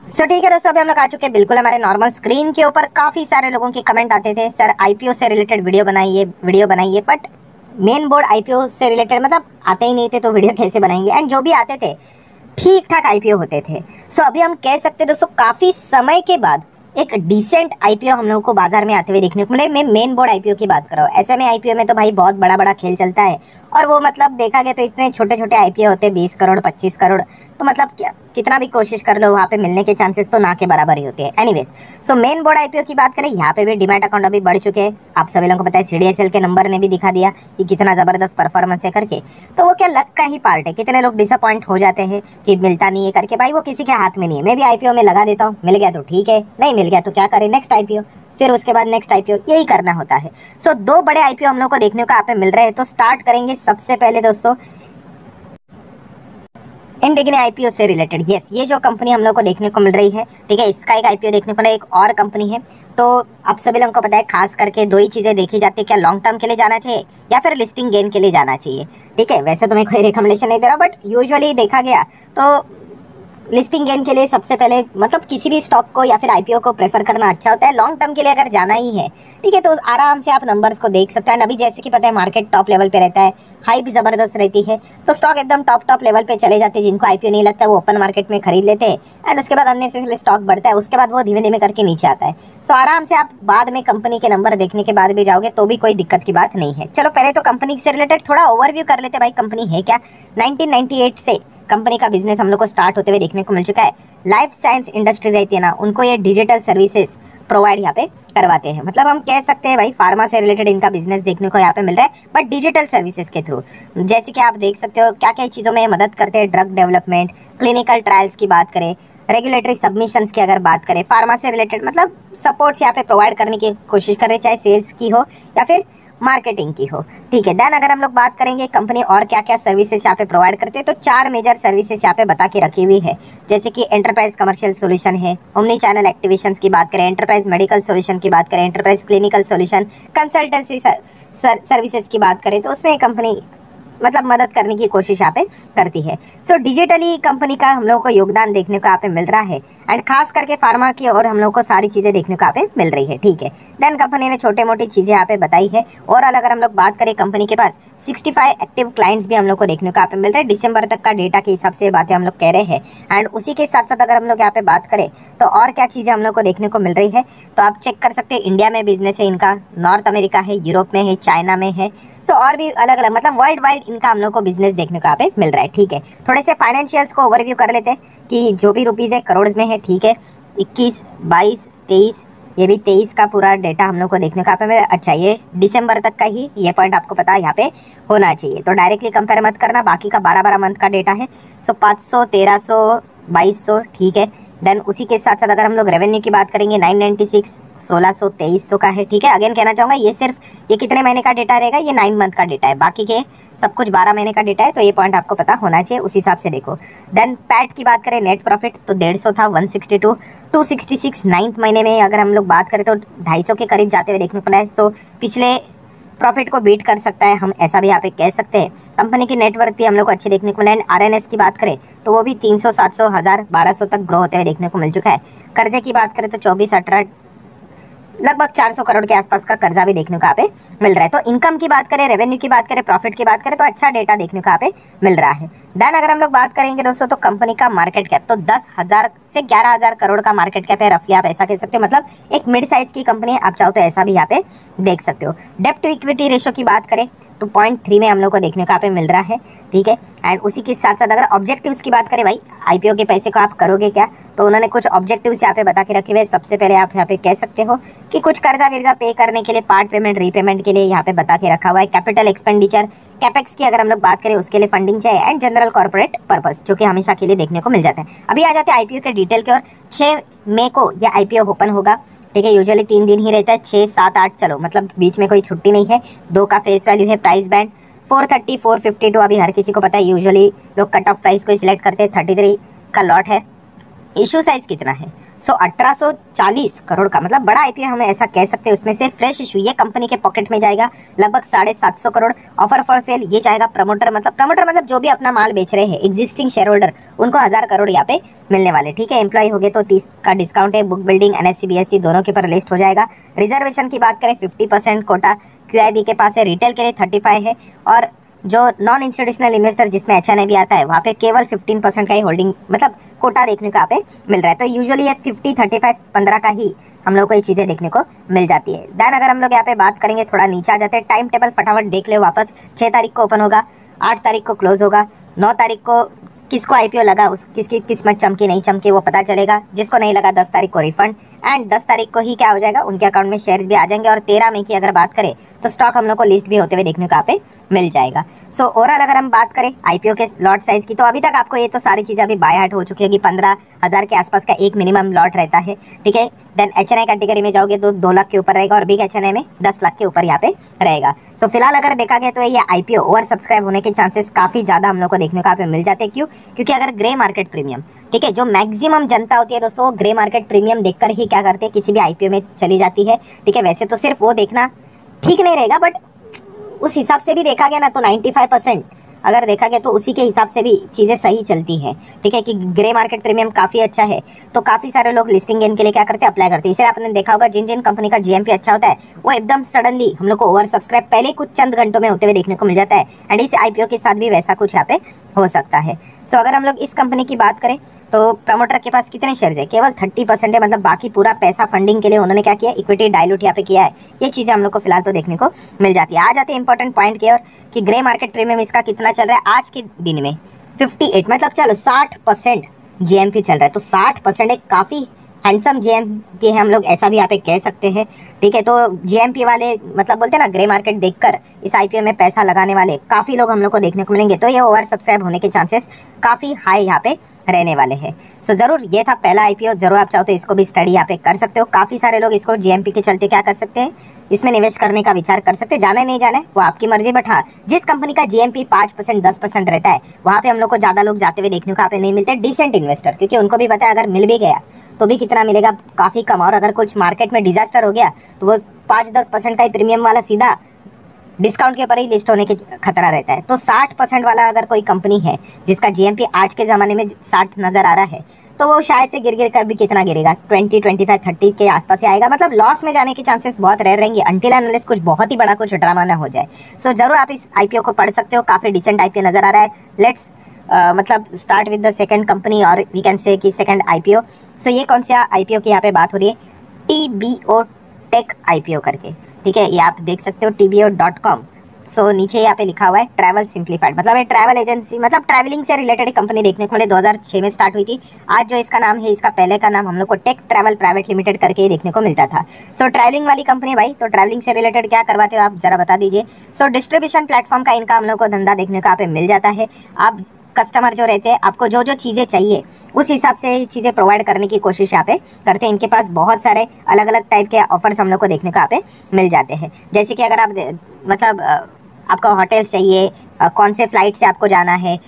ठीक है दोस्तों, अभी हम लोग आ चुके हैं बिल्कुल हमारे नॉर्मल स्क्रीन के ऊपर। काफी सारे लोगों के कमेंट आते थे, सर आईपीओ से रिलेटेड वीडियो बनाइए, बट मेन बोर्ड आईपीओ से रिलेटेड मतलब आते ही नहीं थे, तो वीडियो कैसे बनाएंगे। एंड जो भी आते थे ठीक ठाक आईपीओ होते थे। अभी हम कह सकते हैं दोस्तों, काफी समय के बाद एक डिसेंट आईपीओ हम लोगों को बाजार में आते हुए देखने को मिले। मैं मेन बोर्ड आईपीओ की बात कर रहा हूँ। ऐसे में आईपीओ में तो भाई बहुत बड़ा बड़ा खेल चलता है, और वो मतलब देखा गया तो इतने छोटे छोटे आईपीओ होते हैं, 20 करोड़ 25 करोड़। तो मतलब क्या, कितना भी कोशिश कर लो वहाँ पे मिलने के चांसेस तो ना के बराबर ही होते हैं। एनीवेज, मेन बोर्ड आईपीओ की बात करें, यहाँ पे भी डीमैट अकाउंट अभी बढ़ चुके हैं। आप सभी लोगों को पता है, सीडीएसएल के नंबर ने भी दिखा दिया कि कितना जबरदस्त परफॉर्मेंस है करके। तो वो क्या लक का ही पार्ट है। कितने लोग डिसअपॉइंट हो जाते हैं कि मिलता नहीं है करके। भाई वो किसी के हाथ में नहीं है। मैं भी आईपीओ में लगा देता हूँ, मिल गया तो ठीक है, नहीं मिल गया तो क्या करें, नेक्स्ट आईपीओ, फिर उसके बाद नेक्स्ट आईपीओ, यही करना होता है। दो बड़े आईपीओ हम लोग को देखने को यहाँ पे मिल रहे हैं। तो स्टार्ट करेंगे सबसे पहले दोस्तों इंडिगने आईपीओ से रिलेटेड। यस, ये जो कंपनी हम लोग को देखने को मिल रही है, ठीक है, इसका एक आईपीओ देखने को मिला। एक और कंपनी है। तो आप सभी लोगों को पता है, खास करके दो ही चीजें देखी जाती है, क्या लॉन्ग टर्म के लिए जाना चाहिए या फिर लिस्टिंग गेन के लिए जाना चाहिए। ठीक है, वैसे तो मैं कोई रिकमेंडेशन नहीं दे रहा, बट यूजुअली देखा गया तो लिस्टिंग गेन के लिए सबसे पहले मतलब किसी भी स्टॉक को या फिर आईपीओ को प्रेफर करना अच्छा होता है। लॉन्ग टर्म के लिए अगर जाना ही है, ठीक है, तो आराम से आप नंबर्स को देख सकते हैं। अभी जैसे कि पता है, मार्केट टॉप लेवल पे रहता है, हाई भी जबरदस्त रहती है, तो स्टॉक एकदम टॉप लेवल पे चले जाते हैं। जिनको आईपीओ नहीं लगता वो ओपन मार्केट में खरीद लेते हैं, एंड उसके बाद अननेसेसरी स्टॉक बढ़ता है, उसके बाद वो धीमे धीमे करके नीचे आता है। आराम से आप बाद में कंपनी के नंबर देखने के बाद भी जाओगे तो भी कोई दिक्कत की बात नहीं है। चलो पहले तो कंपनी से रिलेटेड थोड़ा ओवरव्यू कर लेते हैं। भाई कंपनी है क्या। 1998 से कंपनी का बिजनेस हम लोग को स्टार्ट होते हुए देखने को मिल चुका है। लाइफ साइंस इंडस्ट्री रहती है ना, उनको ये डिजिटल सर्विसेज प्रोवाइड यहाँ पे करवाते हैं। मतलब हम कह सकते हैं भाई फार्मा से रिलेटेड इनका बिजनेस देखने को यहाँ पे मिल रहा है, बट डिजिटल सर्विसेज के थ्रू। जैसे कि आप देख सकते हो क्या क्या चीज़ों में मदद करते हैं। ड्रग डेवलपमेंट, क्लिनिकल ट्रायल्स की बात करें, रेगुलेटरी सबमिशंस की अगर बात करें, फार्मा से रिलेटेड मतलब सपोर्ट्स यहाँ पे प्रोवाइड करने की कोशिश कर रहे हैं, चाहे सेल्स की हो या फिर मार्केटिंग की हो। ठीक है, देन अगर हम लोग बात करेंगे कंपनी और क्या क्या सर्विसेज यहाँ पे प्रोवाइड करते हैं, तो 4 मेजर सर्विसेज यहाँ पे बता के रखी हुई है। जैसे कि एंटरप्राइज कमर्शियल सोल्यूशन है, ओमनी चैनल एक्टिवेशंस की बात करें, एंटरप्राइज मेडिकल सोल्यूशन की बात करें, enterprise clinical solution, consultancy services की बात करें, तो उसमें कंपनी मतलब मदद करने की कोशिश यहाँ पे करती है। डिजिटली कंपनी का हम लोग को योगदान देखने को यहाँ पे मिल रहा है, एंड खास करके फार्मा की और हम लोग को सारी चीज़ें देखने को यहाँ पे मिल रही है। ठीक है, देन कंपनी ने छोटे मोटी चीज़ें यहाँ पे बताई है। और अगर हम लोग बात करें, कंपनी के पास 65 एक्टिव क्लाइंट्स भी हम लोग को देखने को यहाँ पे मिल रहे हैं। दिसंबर तक का डेटा के हिसाब से बातें हम लोग कह रहे हैं। एंड उसी के साथ साथ अगर हम लोग यहाँ पे बात करें तो और क्या चीज़ें हम लोग को देखने को मिल रही है, तो आप चेक कर सकते हैं। इंडिया में बिजनेस है इनका, नॉर्थ अमेरिका है, यूरोप में है, चाइना में है। और भी अलग अलग मतलब वर्ल्ड वाइड इनका हम लोग को बिजनेस देखने को यहाँ पे मिल रहा है। ठीक है, थोड़े से फाइनेंशियल्स को ओवरव्यू कर लेते हैं कि जो भी रुपीज़ है करोड़ में है। ठीक है, 21, 22, 23, ये भी 23 का पूरा डेटा हम लोग को देखने को यहाँ पे मिला। अच्छा, ये दिसंबर तक का ही ये पॉइंट आपको पता है यहाँ पे होना चाहिए, तो डायरेक्टली कंपेयर मत करना। बाकी का 12 मंथ का डेटा है। 500, 1300, 2200। ठीक है, देन उसी के साथ साथ अगर हम लोग रेवेन्यू की बात करेंगे, 996, 1600, 2300 का है। ठीक है, अगेन कहना चाहूँगा ये कितने महीने का डेटा रहेगा, ये 9 मंथ का डेटा है, बाकी के सब कुछ 12 महीने का डेटा है। तो ये पॉइंट आपको पता होना चाहिए, उस हिसाब से देखो। देन पैट की बात करें, नेट प्रॉफिट तो 150 था, 162, 266 9th महीने में अगर हम लोग बात करें तो 250 के करीब जाते हुए देखने को मिला है। पिछले प्रॉफिट को बीट कर सकता है, हम ऐसा भी यहाँ पे कह सकते हैं। कंपनी की नेटवर्थ भी हम लोग को अच्छी देखने को मिला है। आरएनएस की बात करें तो वो भी 300, 700, 1000, 1200 तक ग्रो होते हुए देखने को मिल चुका है। कर्जे की बात करें तो 24, 18, लगभग 400 करोड़ के आसपास का कर्जा भी देखने को यहाँ पे मिल रहा है। तो इनकम की बात करें, रेवेन्यू की बात करें, प्रॉफिट की बात करें, तो अच्छा डेटा देखने को यहाँ पे मिल रहा है। देन अगर हम लोग बात करेंगे दोस्तों, तो कंपनी का मार्केट कैप तो 10,000 से 11,000 करोड़ का मार्केट कैप है, रफली आप ऐसा कह सकते हो। मतलब एक मिड साइज की कंपनी है, आप चाहो तो ऐसा भी यहाँ पे देख सकते हो। डेप्ट टू इक्विटी रेशो की बात करें तो 0.3 में हम लोग को देखने को यहाँ पे मिल रहा है। ठीक है, एंड उसी के साथ साथ अगर ऑब्जेक्टिव्स की बात करें, भाई आईपीओ के पैसे को आप करोगे क्या, तो उन्होंने कुछ ऑब्जेक्टिव्स यहाँ पे बता के रखे हुए। सबसे पहले आप यहाँ पे कह सकते हो कि कुछ कर्जा विर्जा पे करने के लिए, पार्ट पेमेंट, रीपेमेंट के लिए यहाँ पे बता के रखा हुआ है। कैपिटल एक्सपेंडिचर, कैपेक्स की अगर हम लोग बात करें उसके लिए फंडिंग चाहिए, एंड जनरल कॉर्पोरेट पर्पस जो कि हमेशा के लिए देखने को मिल जाता है। अभी आ जाते हैं आईपीओ के डिटेल के और 6 मई को यह आईपीओ ओपन होगा। ठीक है, यूजुअली 3 दिन ही रहता है, 6, 7, 8, चलो मतलब बीच में कोई छुट्टी नहीं है। 2 का फेस वैल्यू है। प्राइस बैंड 430, 452, अभी हर किसी को पता है यूजुअली लोग कट ऑफ प्राइस को सिलेक्ट करते हैं। 33 का लॉट है। इशू साइज कितना है? 1840 करोड़ का, मतलब बड़ा आईपीओ हमें ऐसा कह सकते हैं। उसमें से फ्रेश इशू ये कंपनी के पॉकेट में जाएगा लगभग 750 करोड़। ऑफर फॉर सेल ये जाएगा प्रमोटर मतलब जो भी अपना माल बेच रहे हैं एग्जिस्टिंग शेयर होल्डर, उनको 1000 करोड़ यहाँ पे मिलने वाले। ठीक है, एम्प्लॉय हो गए तो 30 का डिस्काउंट है। बुक बिल्डिंग एनएससी बीएससी दोनों के ऊपर लिस्ट हो जाएगा। रिजर्वेशन की बात करें 50% कोटा क्यूआईबी के पास है। रिटेल के लिए 35 है, और जो नॉन इंस्टीट्यूशनल इन्वेस्टर जिसमें एचएनआई भी आता है वहाँ पे केवल 15% का ही होल्डिंग मतलब कोटा देखने को यहाँ पे मिल रहा है। तो यूजुअली ये 50, 35, 15 का ही हम लोग को ये चीज़ें देखने को मिल जाती है। देन अगर हम लोग यहाँ पे बात करेंगे, थोड़ा नीचे आ जाते हैं, टाइम टेबल फटाफट देख ले वापस। 6 तारीख को ओपन होगा, 8 तारीख को क्लोज होगा, 9 तारीख को किसको आईपीओ लगा, उस किसकी किस्मत चमकी नहीं चमकी वो पता चलेगा। जिसको नहीं लगा 10 तारीख को रिफंड, एंड 10 तारीख को ही क्या हो जाएगा, उनके अकाउंट में शेयर्स भी आ जाएंगे। और 13 मई की अगर बात करें तो स्टॉक हम लोग को लिस्ट भी होते हुए देखने को यहाँ पे मिल जाएगा। सो ओवरऑल अगर हम बात करें आईपीओ के लॉट साइज की, तो अभी तक आपको ये तो सारी चीज़ें अभी बाय हार्ट हो चुकी है कि 15,000 के आसपास का एक मिनिमम लॉट रहता है। ठीक है, देन एचएनआई कैटेगरी में जाओगे तो 2 लाख के ऊपर रहेगा, और बिग एचएनआई में 10 लाख के ऊपर यहाँ पे रहेगा। सो फिलहाल अगर देखा गया तो ये आईपीओ ओवर सब्सक्राइब होने के चांसेस काफ़ी ज़्यादा हम लोग को देखने को यहाँ पे मिल जाते हैं। क्यों? क्योंकि अगर ग्रे मार्केट प्रीमियम, ठीक है, जो मैक्सिमम जनता होती है दोस्तों, ग्रे मार्केट प्रीमियम देखकर ही क्या करते हैं, किसी भी आईपीओ में चली जाती है। ठीक है, वैसे तो सिर्फ वो देखना ठीक नहीं रहेगा, बट उस हिसाब से भी देखा गया ना तो 95% अगर देखा गया तो उसी के हिसाब से भी चीज़ें सही चलती हैं। ठीक है, कि ग्रे मार्केट प्रीमियम काफ़ी अच्छा है, तो काफ़ी सारे लोग लिस्टिंग गेन के लिए क्या करते हैं, अप्लाई करते हैं। इसे आपने देखा होगा जिन जिन कंपनी का जीएमपी अच्छा होता है वो एकदम सडनली हम लोग को ओवर सब्सक्राइब पहले कुछ चंद घंटों में होते हुए देखने को मिल जाता है। एंड इस आईपीओ के साथ भी वैसा कुछ यहाँ पे हो सकता है। सो अगर हम लोग इस कंपनी की बात करें तो प्रमोटर के पास कितने शेयर्स है, केवल 30% है, मतलब बाकी पूरा पैसा फंडिंग के लिए उन्होंने क्या किया, इक्विटी डाइल्यूट यहाँ पे किया है। ये चीज़ें हम लोग को फिलहाल तो देखने को मिल जाती है। आ जाते हैं इंपॉर्टेंट पॉइंट की ओर कि ग्रे मार्केट प्रीमियम इसका कितना चल रहा है आज के दिन में, 58, मतलब चलो 60% जीएमपी चल रहा है। तो 60% एक काफ़ी हैंडसम जीएमपी है, हम लोग ऐसा भी यहाँ पे कह सकते हैं। ठीक है, तो जीएमपी वाले मतलब बोलते हैं ना, ग्रे मार्केट देखकर इस आईपीओ में पैसा लगाने वाले काफ़ी लोग हम लोग को देखने को मिलेंगे। तो ये ओवर सब्सक्राइब होने के चांसेस काफ़ी हाई यहाँ पे रहने वाले हैं। सो ज़रूर ये था पहला आईपीओ, ज़रूर आप चाहो तो इसको भी स्टडी यहाँ पे कर सकते हो। काफ़ी सारे लोग इसको जीएमपी के चलते क्या कर सकते हैं, इसमें निवेश करने का विचार कर सकते हैं। जाना है नहीं जाना है वो आपकी मर्जी, बट हाँ जिस कंपनी का जीएमपी 5% 10% रहता है वहाँ पे हम लोग को ज़्यादा लोग जाते हुए देखने को यहाँ पे नहीं मिलते डिसेंट इन्वेस्टर, क्योंकि उनको भी पता है अगर मिल भी गया तो भी कितना मिलेगा, काफ़ी कम। और अगर कुछ मार्केट में डिजास्टर हो गया तो वो 5-10% का ही प्रीमियम वाला सीधा डिस्काउंट के ऊपर ही लिस्ट होने के खतरा रहता है। तो 60% वाला अगर कोई कंपनी है जिसका जीएमपी आज के ज़माने में 60 नज़र आ रहा है, तो वो शायद से गिर कर भी कितना गिरेगा, 20, 25, 30 के आसपास ही आएगा। मतलब लॉस में जाने के चांसेस बहुत रह रहेंगे अनटिल अनलेस कुछ बहुत ही बड़ा कुछ ड्रामा ना हो जाए। सो ज़रूर आप इस आईपीओ को पढ़ सकते हो, काफ़ी डिसेंट आईपीओ नज़र आ रहा है। लेट्स मतलब start with the second company, और वी कैन से कि सेकंड आईपीओ। सो ये कौन सा आईपीओ की यहाँ पे बात हो रही है, TBO टेक आईपीओ करके। ठीक है, ये आप देख सकते हो tbo.com। सो नीचे यहाँ पे लिखा हुआ है ट्रैवल सिंप्लीफाइड, मतलब ये ट्रैवल एजेंसी, मतलब ट्रैवलिंग से रिलेटेड कंपनी देखने को मिले। 2006 में स्टार्ट हुई थी। आज जो इसका नाम है, इसका पहले का नाम हम लोग को टेक ट्रैवल प्राइवेट लिमिटेड करके ही देखने को मिलता था। सो ट्रैवलिंग वाली कंपनी भाई, तो ट्रैवलिंग से रिलेटेड क्या करवाते हो आप जरा बता दीजिए। सो डिस्ट्रीब्यूशन प्लेटफॉर्म का इनका हम लोग को धंधा देखने को यहाँ पे मिल जाता है। आप कस्टमर जो रहते हैं, आपको जो जो चीज़ें चाहिए उस हिसाब से चीज़ें प्रोवाइड करने की कोशिश यहाँ पे करते हैं। इनके पास बहुत सारे अलग अलग टाइप के ऑफर्स हम लोग को देखने को यहाँ पे मिल जाते हैं। जैसे कि अगर आप मतलब आपका होटल्स चाहिए, कौन से फ्लाइट से आपको जाना है,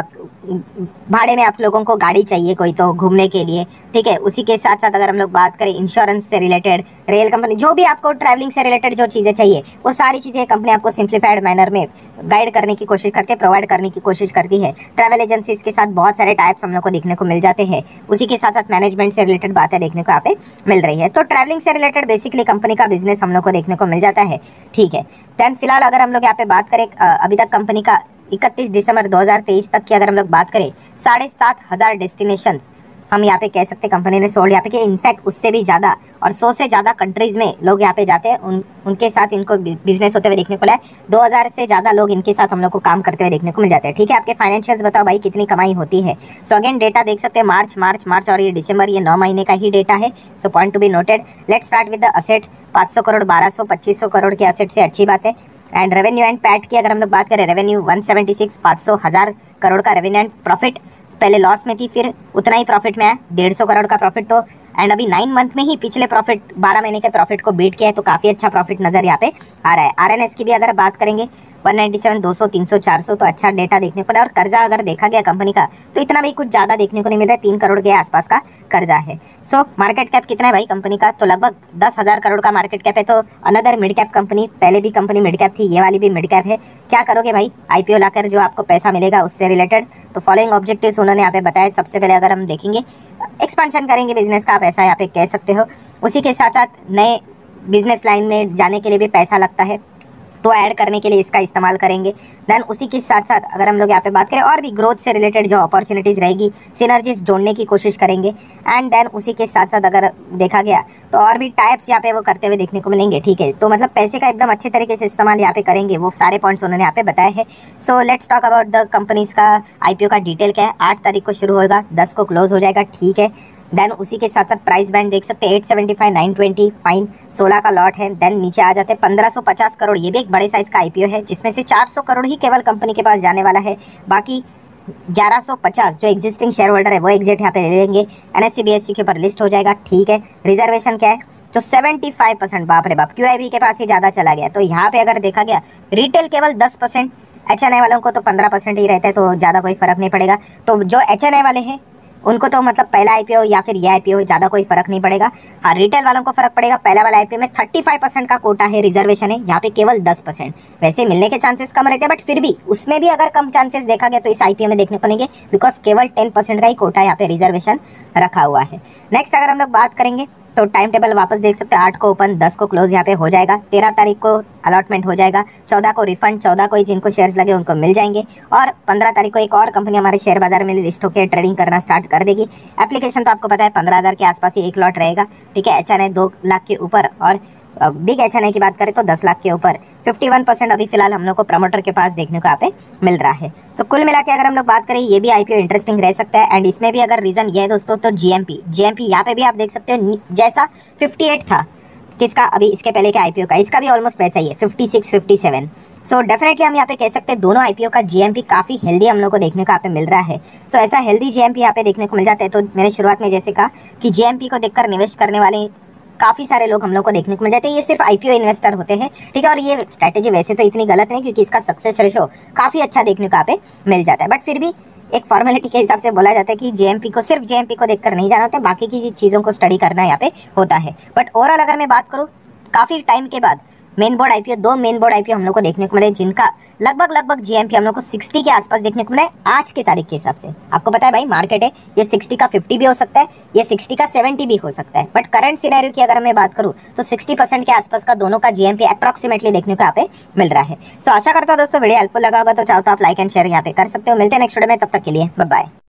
भाड़े में आप लोगों को गाड़ी चाहिए कोई तो घूमने के लिए। ठीक है, उसी के साथ साथ अगर हम लोग बात करें इंश्योरेंस से रिलेटेड, रेल कंपनी, जो भी आपको ट्रैवलिंग से रिलेटेड जो चीज़ें चाहिए वो सारी चीज़ें कंपनी आपको सिंप्लीफाइड मैनर में गाइड करने की कोशिश करके प्रोवाइड करने की कोशिश करती है। ट्रैवल एजेंसीज के साथ बहुत सारे टाइप्स हम लोग को देखने को मिल जाते हैं। उसी के साथ साथ मैनेजमेंट से रिलेटेड बातें देखने को यहाँ पे मिल रही है। तो ट्रैवलिंग से रिलेटेड बेसिकली कंपनी का बिजनेस हम लोग को देखने को मिल जाता है। ठीक है, देन फिलहाल अगर हम लोग यहाँ पे बात करें अभी तक कंपनी का 31 दिसंबर 2023 तक की अगर हम लोग बात करें, 7,500 डेस्टिनेशंस हम यहाँ पे कह सकते हैं कंपनी ने सोल्ड यहाँ पे, कि इनफैक्ट उससे भी ज़्यादा, और 100 से ज़्यादा कंट्रीज़ में लोग यहाँ पे जाते हैं। उनके साथ इनको बिजनेस होते हुए देखने को मिला है। 2000 से ज़्यादा लोग इनके साथ हम लोग को काम करते हुए देखने को मिल जाते हैं। ठीक है, आपके फाइनेंशियल्स बताओ भाई कितनी कमाई होती है। सो अगेन डेटा देख सकते हैं, मार्च और ये दिसंबर, ये 9 महीने का ही डेटा है। So point to be noted. Let's start with the asset. 500 crore, 1200, 2500 crore के असेट से अच्छी बात है। एंड रेवेन्यू एंड पैट की अगर हम लोग बात करें, रेवेन्यू 176, 500,000 करोड़ का रेवेन्यू एंड प्रॉफिट, पहले लॉस में थी फिर उतना ही प्रॉफिट में आया, 150 करोड़ का प्रॉफिट। तो एंड अभी 9 मंथ में ही पिछले प्रॉफिट 12 महीने के प्रॉफिट को बीट किया है, तो काफ़ी अच्छा प्रॉफिट नज़र यहाँ पे आ रहा है। आरएनएस की भी अगर बात करेंगे 197, 200, 300, 400 तो अच्छा डेटा देखने को मिला। और कर्जा अगर देखा गया कंपनी का तो इतना भी कुछ ज़्यादा देखने को नहीं मिल रहा है, 3 करोड़ के आसपास का कर्जा है। सो मार्केट कैप कितना है भाई कंपनी का, तो लगभग 10,000 करोड़ का मार्केट कैप है। तो अनदर मिड कैप कंपनी, पहले भी कंपनी मिड कैप थी, ये वाली भी मिड कैप है। क्या करोगे भाई आईपीओ लाकर जो आपको पैसा मिलेगा उससे रिलेटेड, तो फॉलोइंग ऑब्जेक्टिव्स उन्होंने यहाँ पे बताया। सबसे पहले अगर हम देखेंगे एक्सपांशन करेंगे बिजनेस का, आप ऐसा यहाँ पे कह सकते हो। उसी के साथ साथ नए बिजनेस लाइन में जाने के लिए भी पैसा लगता है, तो ऐड करने के लिए इसका इस्तेमाल करेंगे। देन उसी के साथ साथ अगर हम लोग यहाँ पे बात करें और भी ग्रोथ से रिलेटेड जो अपॉर्चुनिटीज़ रहेगी, सिनर्जीज जोड़ने की कोशिश करेंगे। एंड देन उसी के साथ साथ अगर देखा गया तो और भी टाइप्स यहाँ पे वो करते हुए देखने को मिलेंगे। ठीक है, तो मतलब पैसे का एकदम अच्छे तरीके से इस्तेमाल यहाँ पे करेंगे, वो सारे पॉइंट्स उन्होंने यहाँ पे बताए हैं। So let's talk about the companies का आईपीओ का डिटेल क्या है। 8 तारीख को शुरू होगा, 10 को क्लोज हो जाएगा। ठीक है, देन उसी के साथ साथ प्राइस बैंड देख सकते हैं 875, 920, फाइन 16 का लॉट है। देन नीचे आ जाते हैं 1550 करोड़, ये भी एक बड़े साइज का आईपीओ है, जिसमें से 400 करोड़ ही केवल कंपनी के पास जाने वाला है। बाकी 1150 जो एग्जिस्टिंग शेयर होल्डर है वो एग्जिट यहाँ पे ले लेंगे, NSE BSE के ऊपर लिस्ट हो जाएगा। ठीक है, रिजर्वेशन क्या है, तो 75%, बाप रे बाप, QIB के पास ही ज़्यादा चला गया। तो यहाँ पे अगर देखा गया रिटेल केवल 10%, HNI वालों को तो 15% ही रहता है, तो ज़्यादा कोई फर्क नहीं पड़ेगा। तो जो HNI वाले हैं उनको तो मतलब पहला आईपीओ या फिर ये आईपीओ ज़्यादा कोई फर्क नहीं पड़ेगा। हाँ, रिटेल वालों को फर्क पड़ेगा। पहला वाला आईपीओ में 35% का कोटा है, रिजर्वेशन है, यहाँ पे केवल 10%। वैसे मिलने के चांसेस कम रहते हैं, बट फिर भी उसमें भी अगर कम चांसेस देखा गया तो इस आईपीओ में देखने को मिलेंगे, बिकॉज केवल 10% का ही कोटा यहाँ पे रिजर्वेशन रखा हुआ है। नेक्स्ट अगर हम लोग बात करेंगे तो टाइम टेबल वापस देख सकते हैं, 8 को ओपन, 10 को क्लोज यहाँ पे हो जाएगा। 13 तारीख को अलॉटमेंट हो जाएगा, 14 को रिफंड, 14 को ही जिनको शेयर्स लगे उनको मिल जाएंगे। और 15 तारीख को एक और कंपनी हमारे शेयर बाजार में लिस्ट होकर ट्रेडिंग करना स्टार्ट कर देगी। एप्लीकेशन तो आपको पता है 15,000 के आसपास ही एक लॉट रहेगा। ठीक है, HNI 2 लाख के ऊपर और बिग HNI की बात करें तो 10 लाख के ऊपर। 51% अभी फिलहाल हम लोग को प्रमोटर के पास देखने को यहाँ पे मिल रहा है। सो कुल मिला के अगर हम लोग बात करें ये भी आईपीओ इंटरेस्टिंग रह सकता है। एंड इसमें भी अगर रीजन ये है दोस्तों, तो GMP यहाँ पे भी आप देख सकते हो, जैसा 58 था किसका अभी इसके पहले के आईपीओ का, इसका भी ऑलमोस्ट वैसा ही है, 56, 57। सो डेफिनेटली हम यहाँ पे कह सकते हैं दोनों आईपीओ का GMP काफ़ी हेल्दी हम लोग को देखने को यहाँ पे मिल रहा है। सो ऐसा हेल्दी GMP यहाँ पे देखने को मिल जाता है। तो मैंने शुरुआत में जैसे कहा कि GMP को देखकर निवेश करने वाले काफ़ी सारे लोग हम लोग को देखने को मिल जाते हैं। ये सिर्फ आईपीओ इन्वेस्टर होते हैं। ठीक है, और ये स्ट्रैटेजी वैसे तो इतनी गलत नहीं, क्योंकि इसका सक्सेस रेशो काफ़ी अच्छा देखने को यहाँ पे मिल जाता है। बट फिर भी एक फॉर्मेलिटी के हिसाब से बोला जाता है कि सिर्फ GMP को देखकर नहीं जाना होता, बाकी की चीज़ों को स्टडी करना यहाँ पे होता है। बट ओवरऑल अगर मैं बात करूँ, काफ़ी टाइम के बाद main board IPO, 2 main board IPO हम लोग को देखने को मिले, जिनका लगभग GMP हम लोग को 60 के आसपास देखने को मिला है आज की तारीख के हिसाब से। आपको पता है भाई मार्केट है, ये 60 का 50 भी हो सकता है, ये 60 का 70 भी हो सकता है। बट करंट सिनेरियो की अगर मैं बात करूँ तो 60% के आसपास का दोनों का GMP अप्रॉक्सीमेटली देखने को यहाँ पे मिल रहा है। सो आशा करता हूँ दोस्तों वीडियो हेल्पफुल लगा होगा, तो चाहो तो आप लाइक एंड शेयर यहाँ पे कर सकते हो। मिलते हैं नेक्स्ट वीडियो में, तब तक के लिए बाय बाय।